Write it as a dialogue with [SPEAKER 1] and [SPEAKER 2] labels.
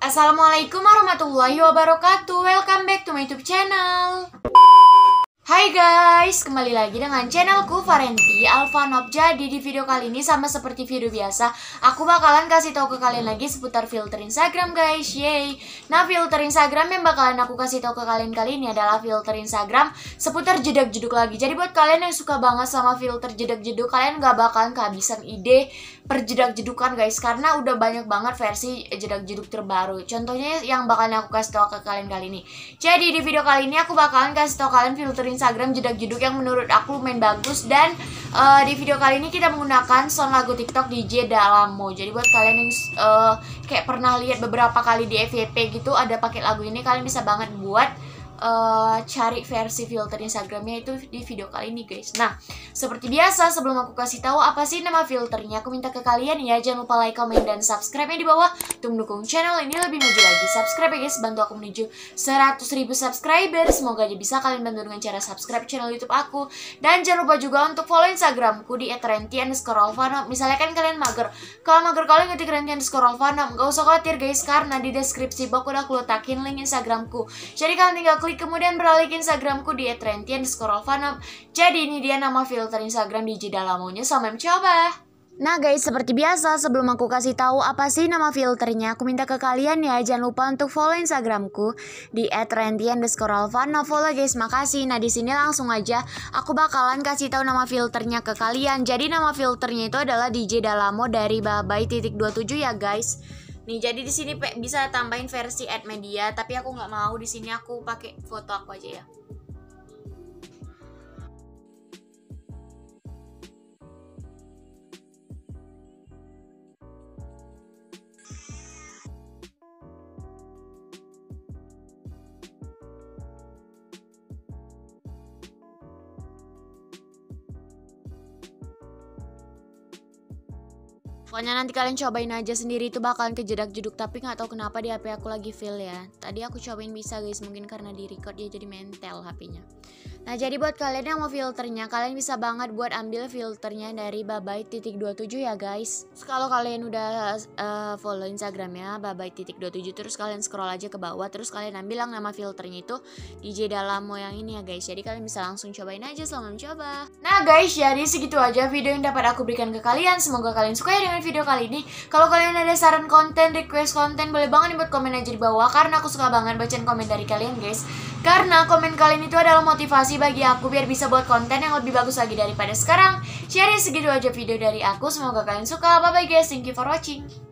[SPEAKER 1] Assalamualaikum warahmatullahi wabarakatuh. Welcome back to my YouTube channel. Hai guys, kembali lagi dengan channelku Farenti Alfanop. Jadi di video kali ini sama seperti video biasa, aku bakalan kasih tahu ke kalian lagi seputar filter Instagram guys. Yeay. Nah, filter Instagram yang bakalan aku kasih tahu ke kalian kali ini adalah filter Instagram seputar jedak-jeduk lagi. Jadi buat kalian yang suka banget sama filter jedak-jeduk, kalian gak bakalan kehabisan ide per jedak-jedukan guys, karena udah banyak banget versi jedak-jeduk terbaru. Contohnya yang bakalan aku kasih tahu ke kalian kali ini. Jadi di video kali ini aku bakalan kasih tahu kalian filter Instagram jedak-jeduk yang menurut aku lumayan bagus. Dan di video kali ini kita menggunakan sound lagu TikTok DJ Dalamo. Jadi buat kalian yang kayak pernah lihat beberapa kali di FYP gitu ada paket lagu ini, kalian bisa banget buat cari versi filter Instagramnya itu di video kali ini guys. Nah, seperti biasa sebelum aku kasih tahu apa sih nama filternya, aku minta ke kalian ya jangan lupa like, comment, dan subscribe-nya di bawah untuk mendukung channel ini lebih maju lagi. Subscribe ya guys, bantu aku menuju 100.000 subscriber. Semoga aja bisa kalian bantu dengan cara subscribe channel YouTube aku. Dan jangan lupa juga untuk follow Instagramku di @renti_alfanop. Misalnya kan kalian mager, kalau mager kalian ngetik renti_alfanop, gak usah khawatir guys, karena di deskripsi box udah aku letakin link Instagramku. Jadi kalian tinggal klik kemudian beralih ke Instagramku di @renti_alfanop. Jadi ini dia nama filter Instagram DJ Dalamonya, selamat mencoba. Nah guys, seperti biasa sebelum aku kasih tahu apa sih nama filternya, aku minta ke kalian ya jangan lupa untuk follow Instagramku di @renti_alfanop. Follow guys, makasih. Nah di sini langsung aja aku bakalan kasih tahu nama filternya ke kalian. Jadi nama filternya itu adalah DJ Dalamo dari Babai.27 ya guys. Nih, jadi di sini bisa tambahin versi add media, tapi aku nggak mau. Di sini aku pakai foto aku aja ya. Pokoknya nanti kalian cobain aja sendiri, itu bakalan kejedak-jeduk, tapi nggak tahu kenapa di HP aku lagi fail ya. Tadi aku cobain bisa guys, mungkin karena di record dia jadi mentel HP-nya. Nah jadi buat kalian yang mau filternya, kalian bisa banget buat ambil filternya dari Babai.27 ya guys. Terus kalau kalian udah follow Instagramnya Babai.27, terus kalian scroll aja ke bawah, terus kalian ambil yang nama filternya itu DJ Dalamo yang ini ya guys. Jadi kalian bisa langsung cobain aja, selamat mencoba. Nah guys, jadi segitu aja video yang dapat aku berikan ke kalian. Semoga kalian suka ya dengan video kali ini. Kalau kalian ada saran konten, request konten, boleh banget buat komen aja di bawah, karena aku suka banget bacain komen dari kalian guys. Karena komen kalian itu adalah motivasi bagi aku biar bisa buat konten yang lebih bagus lagi daripada sekarang. Jadi segitu aja video dari aku, semoga kalian suka. Bye bye guys, thank you for watching.